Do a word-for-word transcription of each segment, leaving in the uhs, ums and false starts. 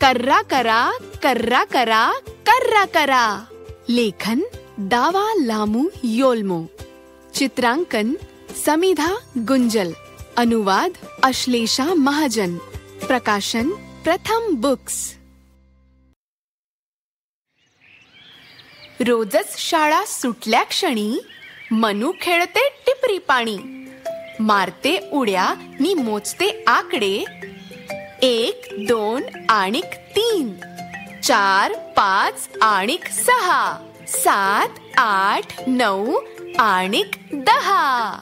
कर्रा करा कर्रा करा कर्रा करा. लेखन दावा लामू योल्मो. चित्रांकन समिधा गुंजल. अनुवाद अश्लेषा महाजन. प्रकाशन प्रथम बुक्स. रोजच शाळा सुटल्या क्षणी मनू खेळते टिपरी पाणी. मारते उड्या नि मोजते आकडे. एक दोन आणिक तीन, चार पाच आणिक सहा, सात आठ नऊ आणिक दहा.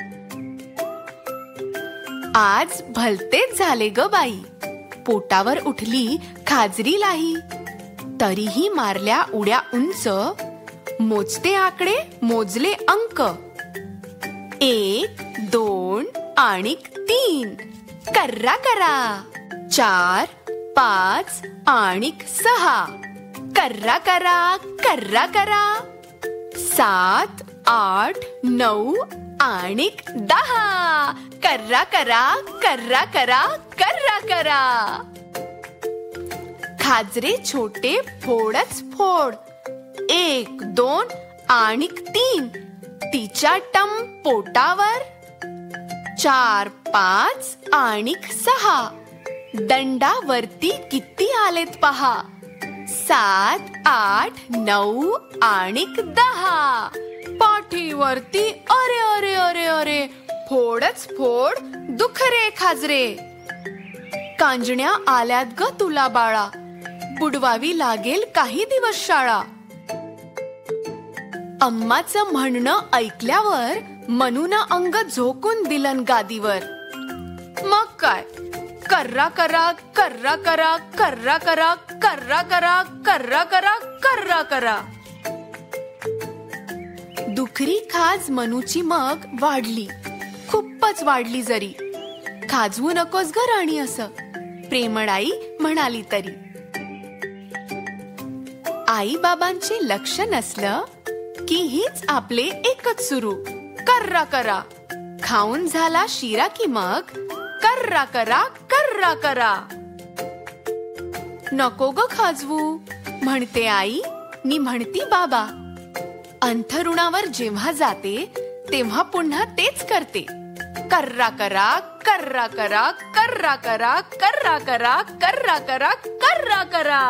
आज भलतेच झाले ग बाई. पोटावर उठली खाजरी लाही. तरीही मारल्या उड्या उंच. मोजते आकडे मोजले अंक. एक दोन आणिक तीन, कर्रा करा. चार पाच आणिक सहा, कर्रा करा कर्रा करा. सात आठ नऊ आणिक दहा, कर्रा करा कर्रा करा कर्रा करा. खाजरे छोटे फोडच फोड. एक दोन आणिक तीन, तिच्या टम पोटावर. चार पाच आणिक सहा, दंडावरती किती आलेत पहा. सात आठ नऊ आणिक दहा, पाठीवरती अरे अरे अरे अरे फोडच फोड दुखरे खाजरे. कांजण्या आल्यात ग तुला बाळा. बुडवावी लागेल काही दिवस शाळा. अम्माचं म्हणणं ऐकल्यावर मनूनं अंग झोकून दिलन गादीवर. मग काय, कर्रा करा कर्रा करा कर्रा करा कर्रा करा कर्रा करा कर्रा करा. दुखरी खाज मनूची मग वाढली, खूपच वाढली जरी. खाजवू नकोस ग राणी असं प्रेमळाई म्हणाली तरी. आई बाबांचे लक्ष नसलं की हीच आपले एकच सुरू, कर्रा करा. खाऊन झाला शिरा की मग कर्रा करा कर्रा करा. नको ग खाजवू म्हणते आई नि म्हणती बाबा. अंथरुणावर जेव्हा जाते तेव्हा पुन्हा तेच करते. कर्रा करा कर्रा करा कर्रा करा कर्रा करा कर्रा करा कर्रा करा.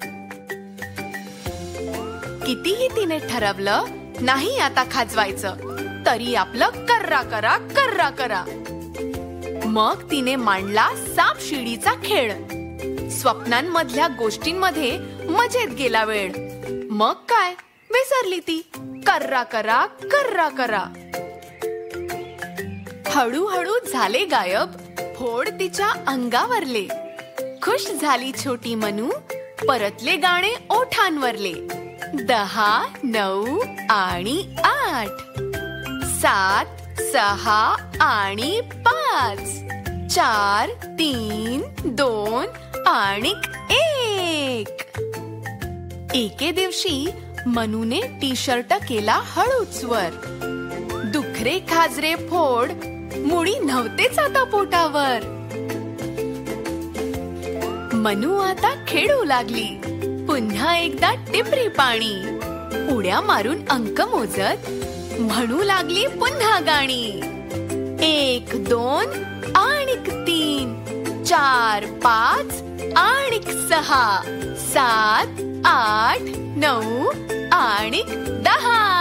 कितीही तिने ठरवलं नाही आता खाजवायचं, तरी आपलं कर्रा करा कर्रा करा. मग तिने मांडला साप शिडीचा खेळ. स्वप्नांमधल्या गोष्टींमध्ये मजेत गेला वेळ. मग काय विसरली ती कर्रा करा कर्रा करा. हळूहळू झाले गायब फोड तिच्या अंगावरले. खुश झाली छोटी मनू, परतले गाणे ओठांवरले. दहा नऊ आणि आठ, सात सहा आणि पाच, चार तीन दोन आणि एक. एके दिवशी मनूने टी शर्ट केला हळूच वर. दुखरे खाजरे फोड मुळी नव्हतेच आता पोटावर. मनू आता खेळू लागली पुन्हा एकदा टिपरी पाणी. उड्या मारून अंक मोजत म्हणू लागली पुन्हा गाणी. एक दोन आणिक तीन, चार पाच आणिक सहा, सात आठ नऊ आणिक दहा.